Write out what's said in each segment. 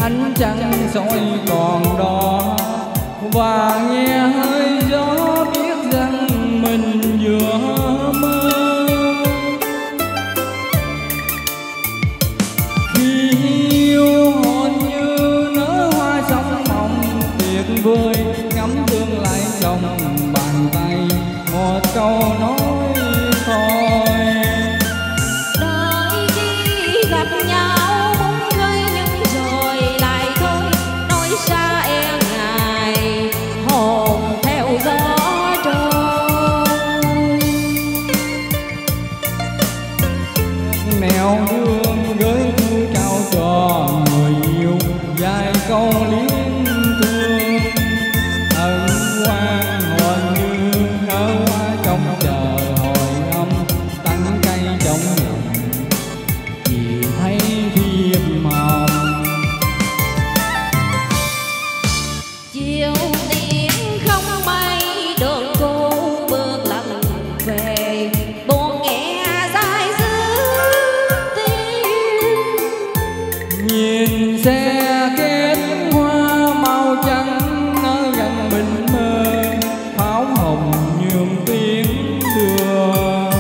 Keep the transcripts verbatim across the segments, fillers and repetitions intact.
ánh trăng soi còn đó, và nghe hơi gió biết rằng mình vừa mơ. Khi yêu hồn như nở hoa sóng mộng tuyệt vời, ngắm tương lai trong bàn tay, một câu nói thôi. Đợi khi gặp nhau muốn khơi nhưng rồi lại thôi, nói xa e ngại hồn theo gió trôi. Nẻo hương gửi thư trao cho người yêu, vài câu liên thương ân quan hồn như nở hoa trong chờ hồi âm, tặng cây trong lòng vì thấy thiệp màu. Chiều tiếng không mây đường cô bước lần về, buồn nghe dai dứt tiếng. Nhìn xe kết hoa màu trắng ở gần bình mơ, pháo hồng nhuộm tiếng đưa.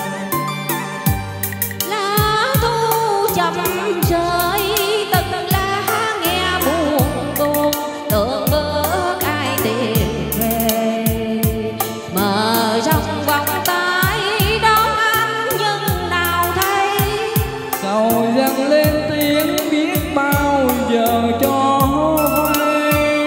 Lá thu chậm rơi từng lá nghe buồn buồn, tưởng bước ai tìm về, mở rộng vòng tay đón anh nhưng nào thấy. Sầu dâng lên tiếng biết bao giờ cho vay.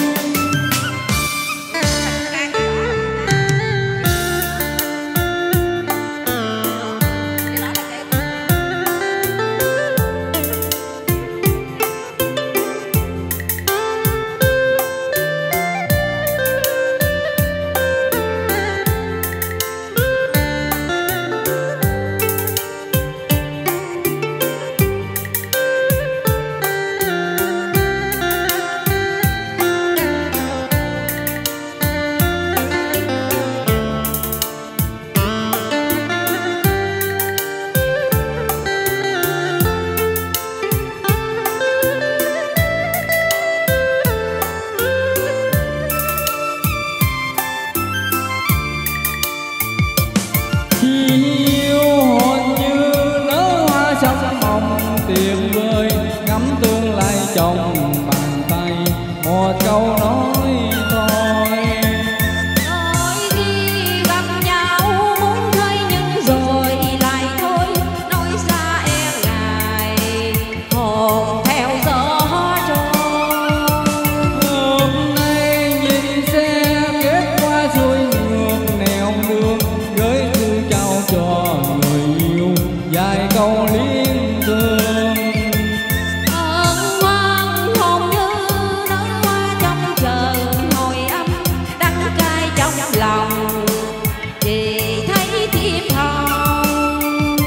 Khi yêu hồn như nở hoa sóng mộng tuyệt vời, ngắm tương lai trong bàn tay, một câu nói thôi. Đôi khi gặp nhau muốn khơi nhưng rồi lại thôi, nói xa e ngại hồn theo gió trôi. Hôm nay nhìn xe kết hoa xuôi ngược nẻo đường, gửi thư trao cho người yêu, vài câu liên thương. Ơn hoang hồn như nở hoa trong chờ hồi âm, đắng cay trong lòng chỉ thấy thiệp hồng.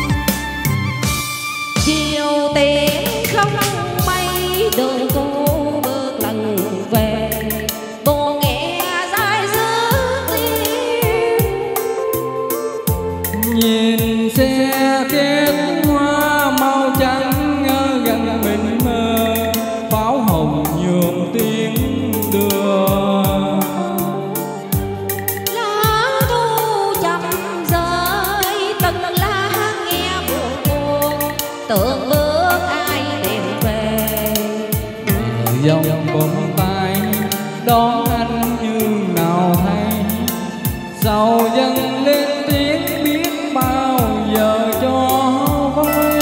Chiều tiếng không mây đường cô bước lần về, buồn nghe dai dứt tiếng. Nhìn xe kết hoa màu trắng ở gần bình mơ, pháo hồng nhuộm tiếng đưa. Lá thu chậm rơi từng lá nghe buồn buồn, tưởng bước ai tìm về. Dòng vòng tay đón anh như nào thấy, sầu dâng lên tiếng biết bao giờ cho vay.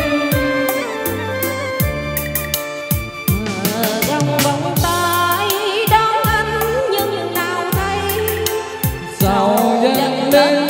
Dòng vòng tay đón anh nhưng nào thấy, Sầu dâng lên